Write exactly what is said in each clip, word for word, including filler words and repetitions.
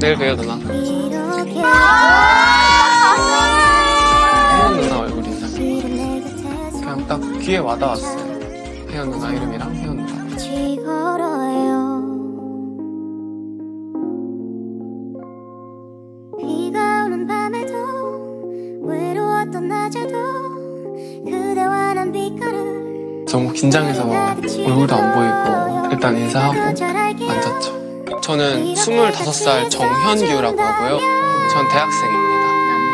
내일 봬요 누나. 혜연 누나 얼굴 인상 그냥 딱 귀에 와닿았어요. 혜연 누나 이름이랑 혜연 누나. 비가 오는 밤에도 외로웠던 낮에도 그대와 난 빛깔을 너무 긴장해서 얼굴도 안 보이고 일단 인사하고 앉았죠. 저는 스물다섯 살 정현규라고 하고요. 전 대학생입니다.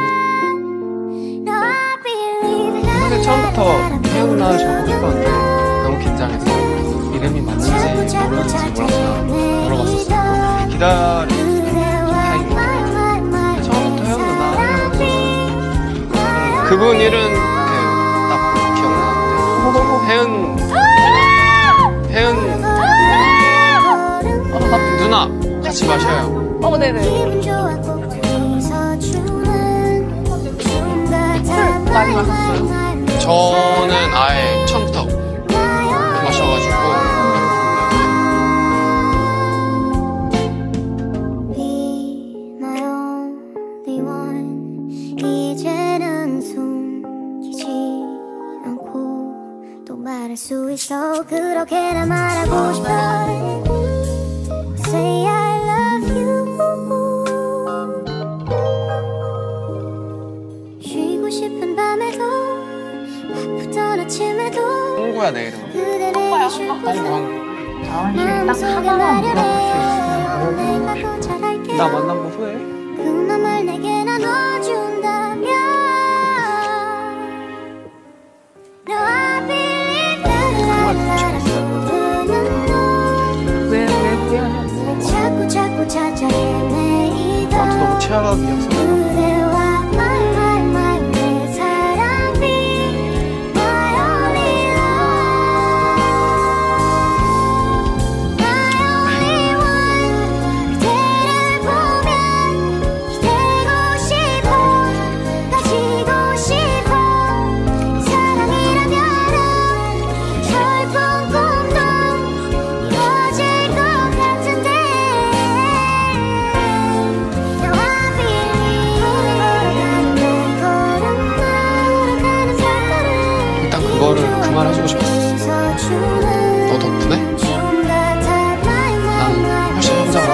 사실 처음부터 혜연 누나를 적고 싶었는데 너무 긴장해서 이름이 맞는지 모르는지 몰라서 물어봤었어요. 기다리는 다행이에요. 처음부터 혜연 누나 그분 이름 딱 기억나는데 혜연 혜연 누나 같이 마셔요. 어, 네네. 술 많이 마셨어요? 저는 아예 처음부터 마셔가지고. 이제는 숨기지 않고 또 말할 수 있어. 그렇게나 말하고 싶어. Say I love you. 쉬고 싶은 밤에도 바쁘던 아침에도 홍구야 내 이름. 그대 내게 줄 홍구 곳에 홍구. 다은이는 딱 하나만 물어볼 수 있으면 나 만난 거 후회해? 그 맘을 내게 나눠준다면 No I believe 왜, 왜 후회하냐고. 자꾸 자꾸 찾아 헤매이던 나한테 너무 치아각이어서. 그대와 my my my 내 사랑 be my only love my only one. 그대를 보면 기대고 싶어 가지고 싶어. 사랑이라면은 철분 꿈도 이루어질 것 같은데 Now I believe 걸어가는 내 걸음 걸어가는 발걸음 일단 그거를 그 말 해주고 싶었어. 너 덕분에 나는 훨씬 성장하고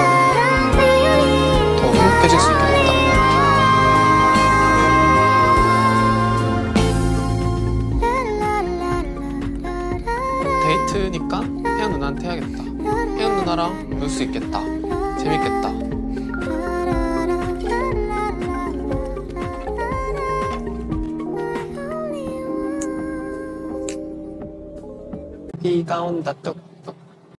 더 행복해질 수 있게 됐다. 데이트니까 혜연 누나한테 해야겠다. 혜연 누나랑 놀 수 있겠다. 재밌겠다. 비가 온다 뚝